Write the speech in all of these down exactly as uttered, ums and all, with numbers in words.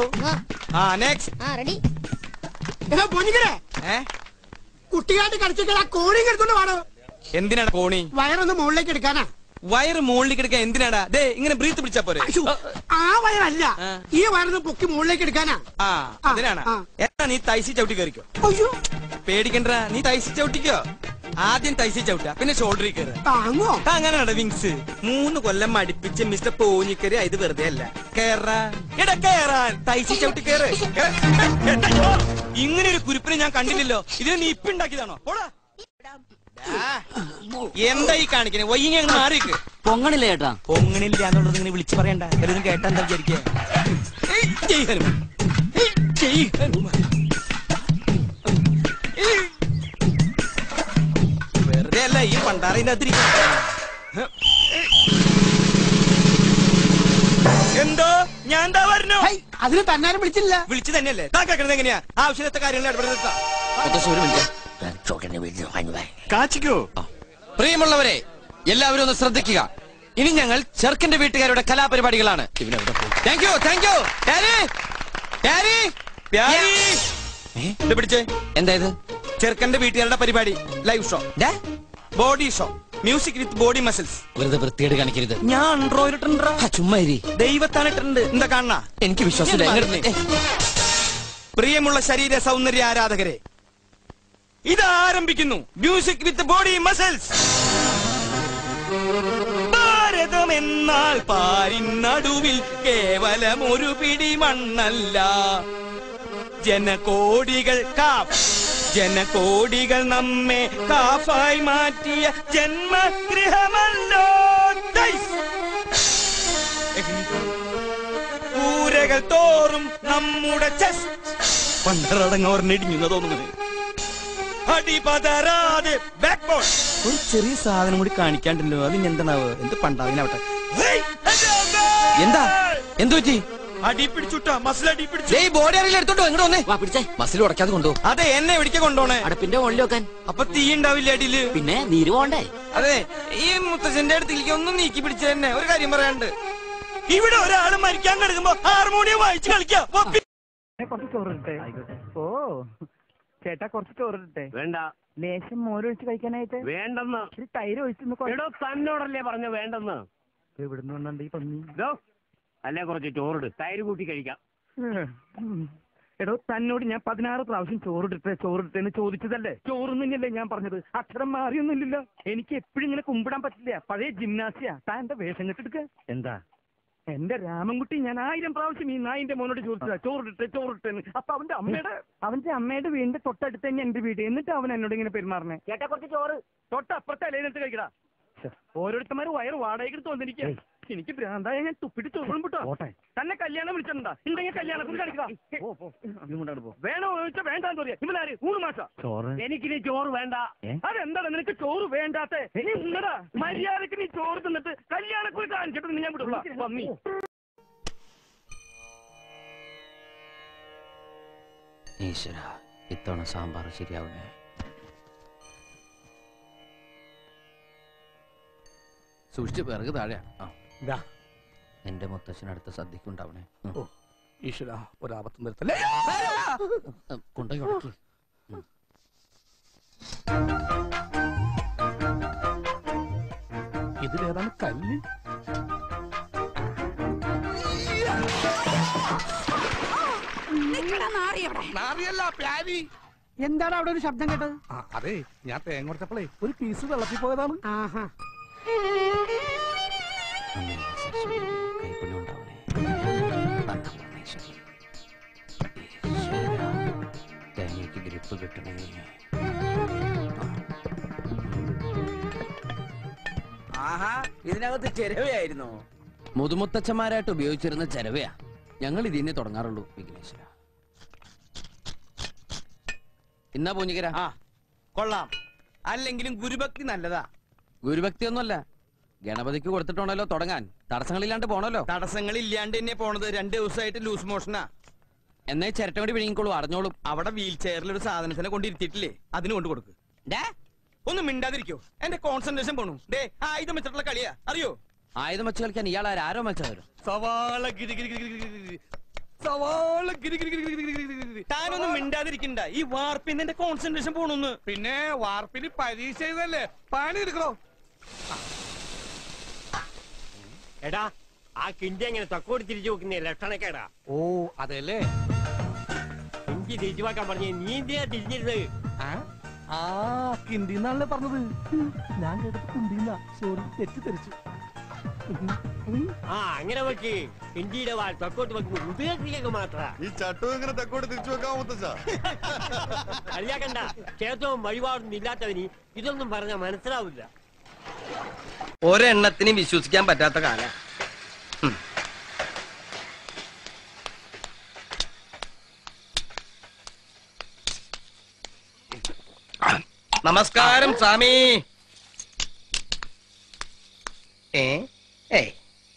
ആ നെക്സ്റ്റ് ആ റെഡി. കുട്ടിയായിട്ട് കളിച്ചിട്ട് ആ കോണിങ് എടുത്തോണ്ട് പാടോ. എന്തിനാണ് കോണി? വയറൊന്ന് മുകളിലേക്ക് എടുക്കാനാ. വയറ് മുകളിലേക്ക് എടുക്കാൻ എന്തിനാടാ? ദേ ഇങ്ങനെ ബ്രീത്ത് പിടിച്ചാ പോരെ. ആ വയറല്ല, ഈ വയറൊന്ന് പൊക്കി മുകളിലേക്ക് എടുക്കാനാ. ആ അതിനാണ്. എന്നാ നീ തൈസി ചവിട്ടി കയറിക്കോ. പേടിക്കണ്ട, നീ തൈസി ചവിട്ടിക്കോ. ആദ്യം തൈസി ചവിട്ട, പിന്നെ ഷോൾഡറിൽ കയറി താങ്ങോ. അങ്ങനെയാണ് വിങ്സ്. മൂന്ന് കൊല്ലം മടിപ്പിച്ച് മിസ്റ്റർ പോഞ്ഞിക്കര് ഇത് വെറുതെ അല്ല. കേറാ എടാ കേറാൻ. തൈസി ചവിട്ടി കയറ്. ഇങ്ങനെ ഒരു കുരിപ്പിനെ ഞാൻ കണ്ടില്ലല്ലോ. ഇതിനെ നീ ഇപ്പൊ ഉണ്ടാക്കിയതാണോ? എന്താ ഈ കാണിക്കണേ? വൈകി അങ്ങ് മാറിക്ക്. പൊങ്ങണില്ല ചേട്ടാ. പൊങ്ങണില്ല എന്നുള്ളത് ഇങ്ങനെ വിളിച്ചു പറയണ്ട. എല്ലാവരും കേട്ടാ എന്താ വിചാരിക്കുക? വെറുതെ അല്ല ഈ പണ്ടാറിന്റെ അതിരിക്ക. എന്തോ ഞാൻ എന്താ പറഞ്ഞു? അതിന് തന്നാരും വിളിച്ചില്ല. വിളിച്ചു തന്നെയല്ലേ. താ കേൾക്കണത് എങ്ങനെയാ? ആവശ്യത്തെ കാര്യങ്ങൾ ഇടപെടുത്താ. പ്രിയമുള്ളവരെ, എല്ലാവരും ഒന്ന് ശ്രദ്ധിക്കുക. ഇനി ഞങ്ങൾ ചെറുക്കന്റെ വീട്ടുകാരുടെ കലാപരിപാടികളാണ്. Thank you thank you. പിടിച്ചേ. എന്താ ഇത്? ചെറുക്കന്റെ വീട്ടുകാരുടെ പരിപാടി. Live show, body show, music with body muscles. വെറുതെ വൃത്തിയേട് കാണിക്കരുത്. ഞാൻ ചുമ്മാ ദൈവത്താണ് ഇട്ടുണ്ട്. എന്താ കാണാ? എനിക്ക് വിശ്വാസമില്ല. പ്രിയമുള്ള ശരീര സൗന്ദര്യ ആരാധകരെ, ഇത് ആരംഭിക്കുന്നു music with body muscles. Bharatham എന്നാൽ പാരിനടുവിൽ കേവലം ഒരു പിടി മണ്ണല്ല. ജനകോടികൾ കാഫ്, ജനകോടികൾ നമ്മെ കാഫായി മാറ്റിയ ജന്മഗൃഹമല്ലോ. കൂരകൾ തോറും നമ്മുടെ ചെസ്റ്റ് പണ്ടറടങ്ങോർന്നിടിഞ്ഞു തോന്നുന്നത്. അടിപതരാതെ ബാക്ക്ബോൺ. ഒരു ചെറിയ സാധനം കൂടി കാണിക്കാണ്ടല്ലോ. അത് ഇനി എന്താണാവ്? എന്ത് പണ്ടാവിനാവട്ടെ. എന്താ എന്തു പറ്റി? അടി പിടിച്ചുട്ടാ. മസിൽ അടി പിടിച്ചു. ബോഡി അറിയില്ല. എടുത്തോണ്ടോ ഇങ്ങോട്ട് വന്നേ. പിടിച്ചേ. മസിൽ ഉടക്കാതെ കൊണ്ടോ. അതെ, എന്നെ എവിടേക്ക് കൊണ്ടോണേ? അടുപ്പിന്റെ മുകളിൽ വെക്കാൻ. അപ്പൊ തീ ഉണ്ടാവില്ല അടിയില്. പിന്നെ നീര് പോണ്ടേ? അതെ, ഈ മുത്തച്ഛന്റെ അടുത്തേക്ക് ഒന്നും നീക്കി പിടിച്ച തന്നെ. ഒരു കാര്യം പറയാണ്ട്, ഇവിടെ ഒരാള് മരിക്കാൻ കിടക്കുമ്പോ ഹാർമോണിയം വായിച്ച് കളിക്കാം. കുറച്ച് ചോറിട്ടെ. ഓ ചേട്ടാ, കുറച്ച് ചോറിട്ടെ. വേണ്ട. ലേശം മോരൊഴിച്ച് കഴിക്കാനായിട്ട്. വേണ്ടെന്ന്. തൈര് ഒഴിച്ചു. തന്നോടല്ലേ പറഞ്ഞ വേണ്ടെന്ന്. എവിടുന്ന് വന്നുണ്ട് ഈ പന്നി? അല്ലേ കുറച്ച് ചോറിട്, തൈര് കൂട്ടി കഴിക്കാം. എടോ, തന്നോട് ഞാൻ പതിനാറ് പ്രാവശ്യം ചോറിട്ടെ ചോറിട്ടെ എന്ന് ചോദിച്ചതല്ലേ? ചോറും തന്നെയല്ലേ ഞാൻ പറഞ്ഞത്. അക്ഷരം മാറിയൊന്നുമില്ലല്ലോ. എനിക്ക് എപ്പോഴും ഇങ്ങനെ കുമ്പിടാൻ പറ്റില്ല. പഴയ ജിംനാസിയാ. താൻ എന്റെ വേഷം കെട്ടെടുക്ക. എന്താ എന്റെ രാമൻകുട്ടി, ഞാൻ ആയിരം പ്രാവശ്യം ഈ നായിന്റെ മോനോട് ചോദിച്ചതാ ചോറിട്ടെ ചോറിട്ടെ. അപ്പൊ അവന്റെ അമ്മയുടെ അവന്റെ അമ്മയുടെ വീടിന്റെ തൊട്ടടുത്ത് തന്നെ എന്റെ വീട്. എന്നിട്ട് അവൻ എന്നോട് ഇങ്ങനെ പെരുമാറണേ. ചേട്ടാ, കുറച്ച് ചോറ്. തൊട്ടപ്പുറത്തെ അലയിനടുത്ത് കഴിക്കടാ. ഓരോരുത്തന്മാര് വയറ് വാടകയ്ക്ക് തോന്നിരിക്കുക. എനിക്ക് ഭ്രാന്തായ ഞാൻ തുപ്പിട്ട് ചോറും വിട്ടോ. തന്നെ കല്യാണം വിളിച്ചിട്ടുണ്ടാ? ഉണ്ടെങ്കിൽ കല്യാണത്തിന് കളിക്കാം. വേണോ ചോദിച്ചാ വേണ്ടാന്ന് പറയാ. ഇവനാര്? മൂന്ന് മാസം ചോറ്. എനിക്കിനി ചോറ് വേണ്ട. അതെന്താണ് നിനക്ക് ചോറ് വേണ്ടാത്ത? നീ ഉണ്ടടാ മര്യാദക്ക് നീ ചോറ് തിന്നിട്ട് കല്യാണക്കുറി കാണിച്ചിട്ട് ഞാൻ വിടുള്ള പന്നി. ഈശ്വര, ഇത്തവണ സാമ്പാർ ശരിയാവണേ. സൂക്ഷിച്ച് പിറകു താഴെ. എന്റെ മുത്തച്ഛനടുത്ത സദ്യക്കുണ്ടാവണേ. ഈശ്വര, ഒരാപത്തും വരുത്തല്ലേ. കൊണ്ടുപോയി ഉടക്കി. ഇതിലേതാണ് കല്ല്? എന്താണ് അവിടെ ഒരു ശബ്ദം കേട്ടത്? അതെ, ഞാൻ തേങ്ങ കൊടുത്തപ്പോഴേ ഒരു പീസ് വെള്ളത്തിൽ പോയതാണ്. ആഹാ, കൈപ്പുണ്യം ഉണ്ടാവണേ. തേങ്ങയ്ക്ക് ഗ്രിപ്പ് കിട്ടണേ. ആഹാ, ഇതിനകത്ത് ചെരവയായിരുന്നു. മുതുമുത്തച്ഛന്മാരായിട്ട് ഉപയോഗിച്ചിരുന്ന ചെരവയാ. ഞങ്ങൾ ഇതിനെ തുടങ്ങാറുള്ളൂ. വിഘ്നേശ്വര, ഇന്നാ പൂഞ്ഞിക്കര. ആ കൊള്ളാം. അല്ലെങ്കിലും ഗുരുഭക്തി നല്ലതാ. ഗുരുഭക്തി ഒന്നുമല്ല, ഗണപതിക്ക് കൊടുത്തിട്ടുണ്ടല്ലോ തുടങ്ങാൻ. തടസ്സങ്ങളില്ലാണ്ട് പോണല്ലോ. തടസ്സങ്ങളില്ലാണ്ട് തന്നെ പോണത്. രണ്ട് ദിവസമായിട്ട് ലൂസ് മോഷനാ. എന്നാ ചിരട്ട കൂടി വിഴുങ്ങിക്കോളൂ, അറിഞ്ഞോളും. അവിടെ വീൽ ചെയറിൽ ഒരു സാധനത്തിനെ കൊണ്ടിരുത്തിയിട്ടില്ലേ, അതിന് കൊണ്ട് കൊടുക്ക്. ഒന്നും മിണ്ടാതിരിക്കോ, എന്റെ കോൺസെൻട്രേഷൻ പോണു. ഡേ, ആയുധം വെച്ചിട്ടുള്ള കളിയാ, അറിയോ? ആയുധം വെച്ച് കളിക്കാൻ ഇയാൾ ആരോ വെച്ചവരോ? സവാള സവാള ഗിരി ഗിരി ഗിരി ഗിരി ഗിരി ഗിരി ഗിരി. താനൊന്നും മിണ്ടാതിരിക്കണ്ട. ഈ വാർപ്പിന്ന് എന്റെ കോൺസെൻട്രേഷൻ പോണൊന്ന്. പിന്നെ വാർപ്പിന് പരീക്ഷ ചെയ്തല്ലേ പണി എടുക്കണോ? എടാ ആ കിണ്ടി എങ്ങനെ തക്കോട് തിരിച്ചു വെക്കുന്ന ലക്ഷണക്കേടാ. ഓ അതല്ലേ കിണ്ടി തിരിച്ചു വെക്കാൻ പറഞ്ഞ നീ എന്തിനാ തിരിഞ്ഞിരുന്നത്? ആ കിണ്ടിന്നാണല്ലേ പറഞ്ഞത്. ഞാൻ കേട്ടത് കുണ്ടിന്ന. സോറി തെറ്റിദ്ധരിച്ചു. ആ അങ്ങനെ വെക്ക്. കിണ്ടിയുടെ വാൽ തക്കോട്ട് വെക്കുമ്പോ ഉദയത്തിലേക്ക് മാത്ര ഈ ചട്ടു എങ്ങനെ തെക്കോട്ട് തിരിച്ചു വെക്കാൻ മുത്തച്ഛാ? കളിയാക്കണ്ട. ക്ഷേത്രവും വഴിപാടൊന്നും ഇല്ലാത്തവന് ഇതൊന്നും പറഞ്ഞാൽ മനസ്സിലാവില്ല. ഒരെണ്ണത്തിനും വിശ്വസിക്കാൻ പറ്റാത്ത കാലം. നമസ്കാരം സ്വാമി. ഏ ഏയ്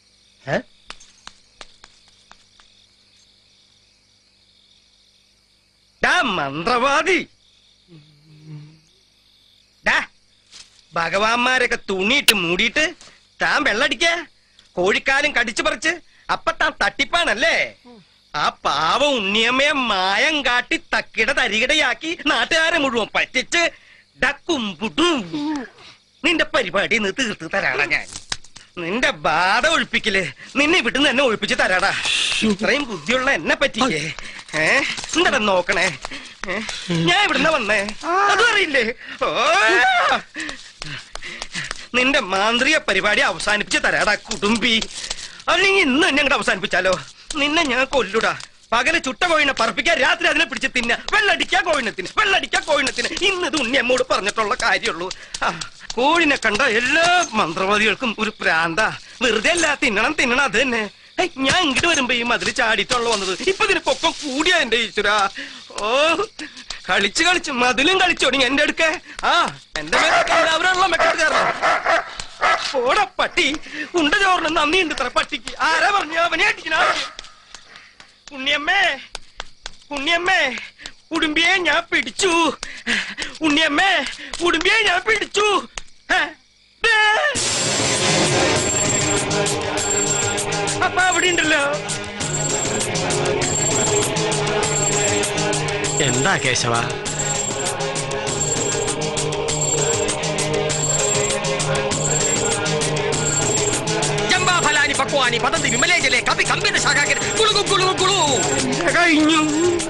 മന്ത്രവാദി ഭഗവാന്മാരൊക്കെ തുണിയിട്ട് മൂടിയിട്ട് താൻ വെള്ളടിക്ക കോഴിക്കാലും കടിച്ചു പറിച്ച് അപ്പൊ താൻ തട്ടിപ്പാണല്ലേ? ആ പാവം ഉണ്ണിയമ്മയെ മായം കാട്ടി തക്കിട തരികിടയാക്കി നാട്ടുകാരെ മുഴുവൻ പറ്റിച്ച് ഡക്കുംപുട്ടും നിന്റെ പരിപാടി നിന്ന് തീർത്ത് തരാടാ ഞാൻ. നിന്റെ ബാധ ഒഴിപ്പിക്കല് നിന്നെ ഇവിടുന്ന് എന്നെ ഒഴിപ്പിച്ച് തരാടാ. ഇത്രയും ബുദ്ധിയുള്ള എന്നെ പറ്റിക്കേ. ഏ എന്താ നോക്കണേ? ഞാൻ ഇവിടുന്ന് വന്നേ അതും അറിയില്ലേ? ഓ നിന്റെ മാന്ത്രിക പരിപാടി അവസാനിപ്പിച്ച് തരാടാ കുടുംബി. അല്ലെങ്കിൽ ഇന്ന് തന്നെ അങ്ങോട്ട് അവസാനിപ്പിച്ചാലോ? നിന്നെ ഞാൻ കൊല്ലുടാ. പകല് ചുട്ട കോഴിനെ പറപ്പിക്കാൻ, രാത്രി അതിനെ പിടിച്ച് തിന്ന. വെള്ളടിക്കാ കോഴിനത്തിന്, വെള്ളടിക്കാ കോഴിനത്തിന്. ഇന്നത് ഉണ്ണിയമ്മോട് പറഞ്ഞിട്ടുള്ള കാര്യമുള്ളൂ. ആ കോഴിനെ കണ്ട എല്ലാ മന്ത്രവാദികൾക്കും ഒരു പ്രാന്ത. വെറുതെ അല്ല, തിന്നണം തിന്നണം അത് തന്നെ. ഞാൻ ഇങ്ങോട്ട് വരുമ്പോ ഈ മതില് ചാടിയിട്ടുള്ള വന്നത്. ഇപ്പൊ ഇതിന് പൊക്കം കൂടിയാ എന്റെ ഈശ്വര. ഓ കളിച്ച് കളിച്ച് മതിലും കളിച്ചോടി എന്റെ അടുക്കെ. ആ എന്റെ എല്ലാവരുള്ള മെക്കട്ട് കയറണം. ഓട പട്ടി ഉണ്ട ചോറിന് നന്ദിയുണ്ട് ഇത്ര പട്ടിക്ക്. ആരാ പറഞ്ഞു അവനെ അടിക്കണ? ഉണ്ണിയമ്മേ ഉണ്ണിയമ്മേ ഉടുമ്പിയെ ഞാൻ പിടിച്ചു. ഉണ്ണിയമ്മേ ഉടുമ്പിയെ ഞാൻ പിടിച്ചു. അപ്പൊ അവിടെ ഉണ്ടല്ലോ. എന്താ കേശവ? ജംബാഫലാനി പക്വാനി പതന്തി വിമലേജലെ കവി കമ്പിത ശാഖാകര കുളുകു കുളുകു കുളു. കഴിഞ്ഞു.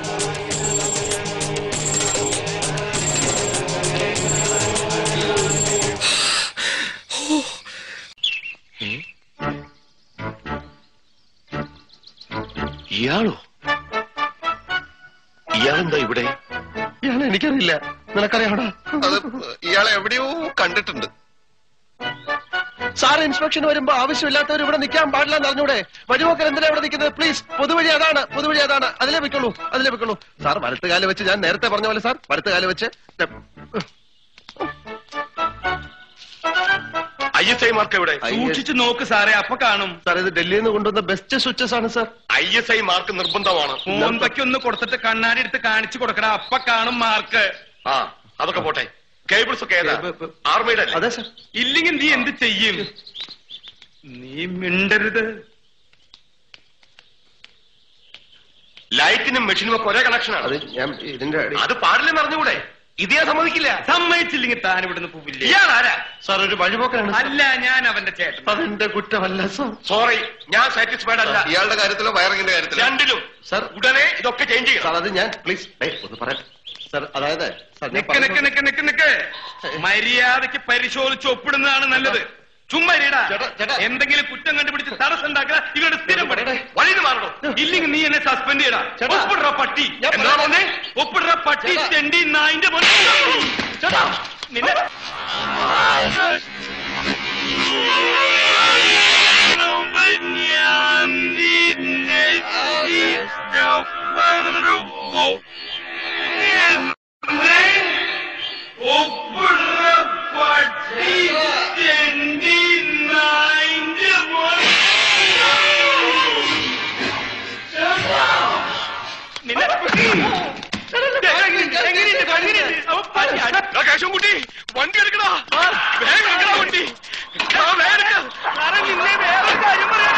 ഇയാളോ? ഇയാളെന്താ ഇവിടെ? ഇയാളെ എനിക്കറിയില്ല. നിനക്കറിയാടാ? അത് ഇയാളെ എവിടെയോ കണ്ടിട്ടുണ്ട്. സാർ ഇൻസ്പെക്ഷൻ വരുമ്പോ ആവശ്യമില്ലാത്തവർ ഇവിടെ നിൽക്കാൻ പാടില്ല എന്ന് അറിഞ്ഞൂടെ? വഴിപോക്കർ എന്തിനാ ഇവിടെ നിൽക്കുന്നത്? പ്ലീസ്, പൊതുവഴി അതാണ്, പൊതുവഴി അതാണ്. അതിലേ വെക്കുള്ളൂ, അതിലേ വെക്കുള്ളൂ. സാർ വലത്തുകാല് വെച്ച്, ഞാൻ നേരത്തെ പറഞ്ഞ പോലെ സാർ വലത്തുകാല് വെച്ച്. ഐ എസ് ഐ മാർക്ക് എവിടെ? സൂക്ഷിച്ചു നോക്ക് സാറേ, അപ്പൊ കാണും. സാർ ഇത് ഡൽഹിയിൽ നിന്ന് കൊണ്ടുവന്ന ബെസ്റ്റ് സ്വിച്ചസ് ആണ് sir. I S I mark നിർബന്ധമാണ്. മോന്തയ്ക്ക് ഒന്ന് കൊടുത്തിട്ട് കണ്ണാടി എടുത്ത് കാണിച്ചു കൊടുക്കടാ, അപ്പൊ കാണും മാർക്ക്. ആ അതൊക്കെ പോട്ടെ. കേബിൾസ് ഒക്കെ ഏതാ? ആർമിയുടെ? അതെ സാർ. ഇല്ലെങ്കിൽ നീ എന്ത് ചെയ്യും? നീ മിണ്ടരുത്. ലൈറ്റിനും മെഷീനും ഒക്കെ ഒരേ കണക്ഷനാണ്. അത് ഞാൻ ഇതിന്റെ അത് പാടില്ലെന്ന് അറിഞ്ഞുകൂടെ? ഇതേ സമ്മതിക്കില്ല. സമ്മതിച്ചില്ലെങ്കിൽ താൻ ഇവിടുന്ന് പോവില്ല. ഇയാൾ ആരാ? സാർ ഒരു വഴിപോക്കനാണ്. അല്ല, ഞാൻ അവന്റെ ചേട്ടൻ. അതെന്റെ കുറ്റമല്ല സാർ. സോറി, ഞാൻ സാറ്റിസ്ഫൈഡ് അല്ല. ഇയാളുടെ കാര്യത്തിലോ വയറിങ്ങിന്റെ കാര്യത്തിലോ? രണ്ടിലും. സാർ ഉടനെ ഇതൊക്കെ ചേഞ്ച് ചെയ്യണം. സാർ അത് ഞാൻ പ്ലീസ് ഒന്ന് പറയാം സാർ. അതായത് നിക്ക് നിക്ക് നിക്ക് നിക്ക് നിക്ക് മര്യാദക്ക് പരിശോധിച്ച് ഒപ്പിടുന്നതാണ് നല്ലത്. ചുമ്മാ ഇരിടാ. എന്തെങ്കിലും കുറ്റം കണ്ടുപിടിച്ച് തടസ്സം ഉണ്ടാക്കുക ഇവരുടെ സ്ഥിരം പണി. വഴിന്ന് മാറണം. ഇല്ലെങ്കിൽ നീ എന്നെ സസ്പെൻഡ് ചെയ്യടാ. ഒപ്പിടുற പട്ടി. എന്താണോ ഒപ്പിടുற പട്ടി തെണ്ടി നായിന്റെ നിന്നെ ഒപ്പിടുற പട്ടി തെണ്ടി നായിന്റെ കേശവൻകുട്ടി വണ്ടി എടുക്കടാ. വേഗം എടുക്കടാ വണ്ടി. വേറെ കാര്യം പറയാൻ